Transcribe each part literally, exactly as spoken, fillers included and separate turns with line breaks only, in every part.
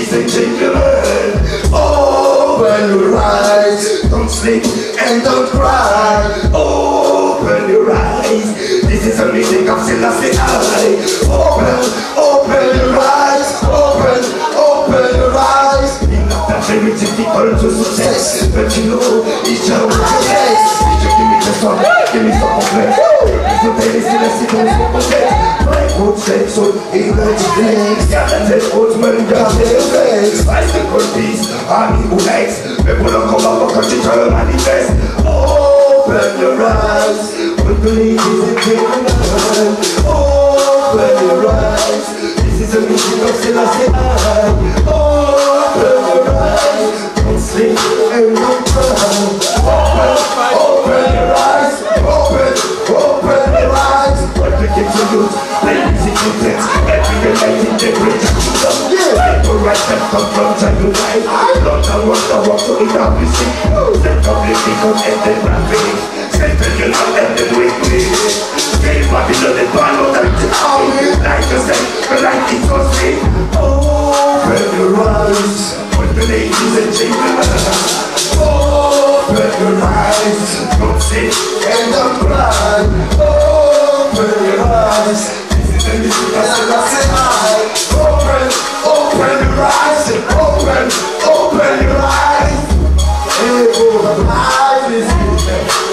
ladies and gentlemen, open your eyes. Don't sleep and don't cry. Open your eyes. This is the music of Selassie I. Open, open your eyes. Open, open your eyes. It's not very difficult to success, but you know it's your success. Give me the song, give me some complex. So baby, Selassie don't forget. My good sex on image flex. Talented Osman got their face. Bicycle peace, army who likes. People don't come up for country to manifest. Open your eyes. Open ladies and gentlemen. Open your eyes. This is a mission of Selassie I. Open your eyes. Don't sleep and don't cry. Open, open your eyes. Open, open your eyes. Replicate to youth. Ladies and gentlemen. Every night in the great kingdom. People right that come from time to night. Lord, I want to walk to it up with you. Set up the beacon and then rapid. Settle you now and then wait me. Stay Babylon and Bano and town. Like the same, the light is so sweet. Open your eyes. Open ladies and gentlemen. Open your eyes. Don't sit and don't cry. Open your eyes. This is the music of Selassie I. Open, open your eyes. Open, open your eyes. Hey, oh, the life is good.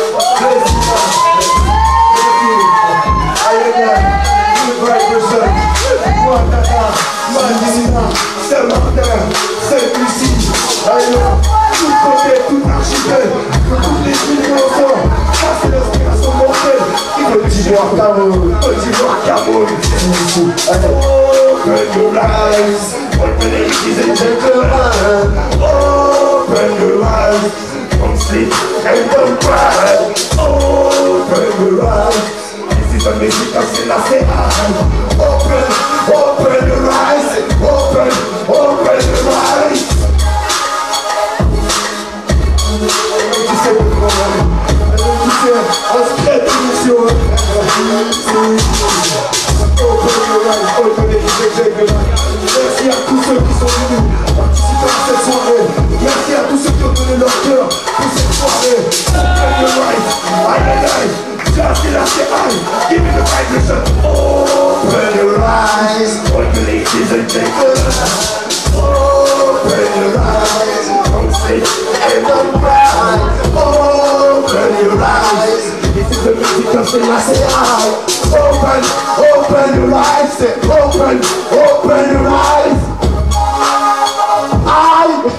Saint-Martin, Saint-Lucie, ailleurs, tout côté, tout archipel, que toutes les villes ensemble, ça c'est l'inspiration mortelle. Petit bois Cameroun, petit bois Cameroun, open your eyes, open ladies and gentlemen, open your eyes, don't sleep and don't cry, open your eyes. This is the music of Selassie I. Open, open your eyes, open, open your eyes. Tu sais, tu sais, on se crée d'émission. Open your eyes, open your eyes. Merci à tous ceux qui sont venus participer à cette soirée. Merci à tous ceux qui ont donné leur cœur pour cette soirée. Open your eyes, I am alive. Just Selassie I, give me the vibration. Open your eyes, open ladies and gentlemen. Open your eyes, don't sleep and don't cry. Open your eyes, this is the music of Selassie I. Open, open your eyes, say open, open your eyes. I.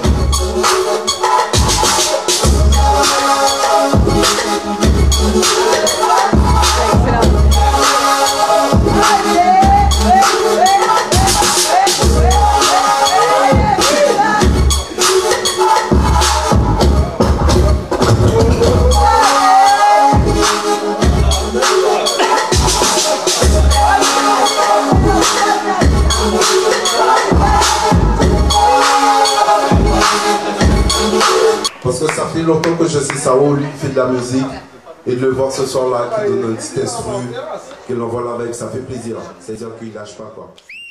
Parce que ça fait longtemps que je sais Sao, lui il fait de la musique. Et de le voir ce soir là, qui donne un petit esprit, que l'on voit là avec, ça fait plaisir. C'est-à-dire qu'il lâche pas quoi.